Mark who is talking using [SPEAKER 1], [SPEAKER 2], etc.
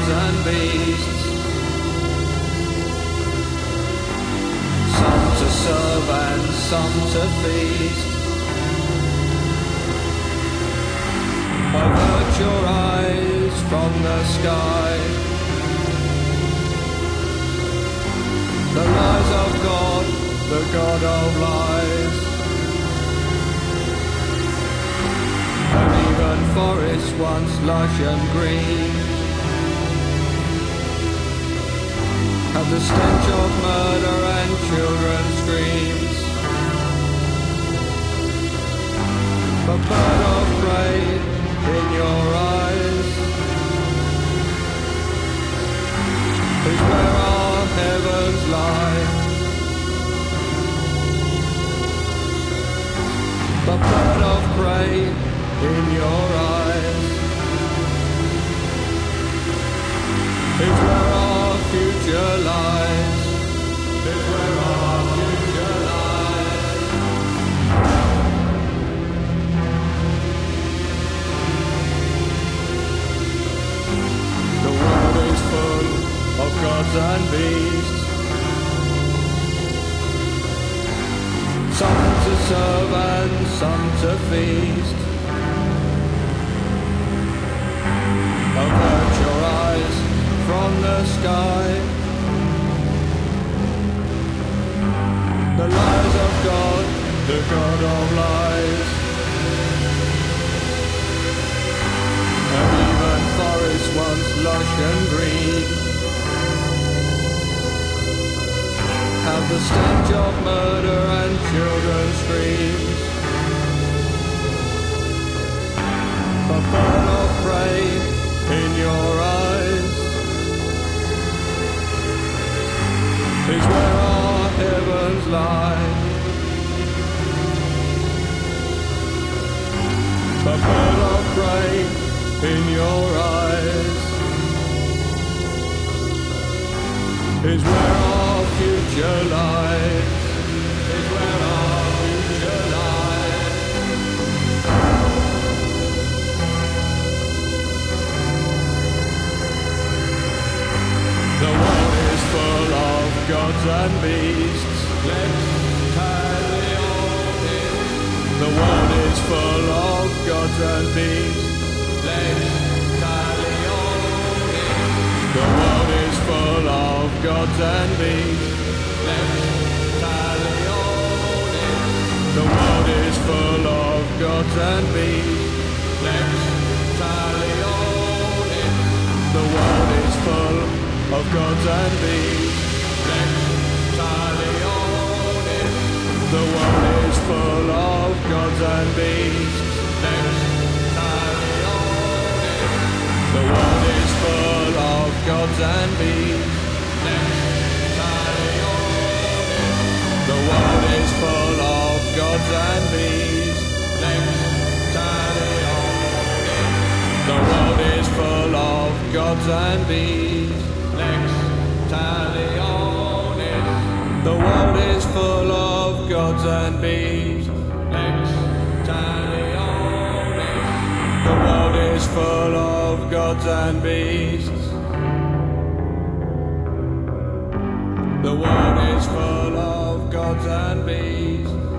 [SPEAKER 1] gods and beasts, some to serve and some to feast. Avert your eyes from the sky. The lies of God, the God of lies. An even forest once lush and green had the stench of murder and children's screams. But bird of prey in your eyes is where our heavens lie. But bird of prey in your eyes is where our future lies. Is where our future lies. The world is full of gods and beasts, some to serve and some to feast. Avert your eyes from the sky. The lies of God, the God of lies. An even forest once lush and green have the stench of murder and children's screams. But bird of prey in your eyes is where our heavens lie. But bird of prey in your eyes is where our future lies. Is where our future lies. The world is full of gods and beasts. Let's talionis. The world is full of gods and beasts. Let's talionis. The world is full of gods and beasts. Let's talionis. The world is full of gods and beasts. Let's talionis. The world is full of gods and beasts. Let's talionis. The world is full of gods and beasts. Let's talionis. The world is full of gods and beasts. Let's talionis. The world is full of gods and beasts. Let's talionis. The world is full of gods and beasts. Lex talionis. The world is full of gods and beasts. Lex talionis. The world is full of gods and beasts. The world is full of gods and beasts.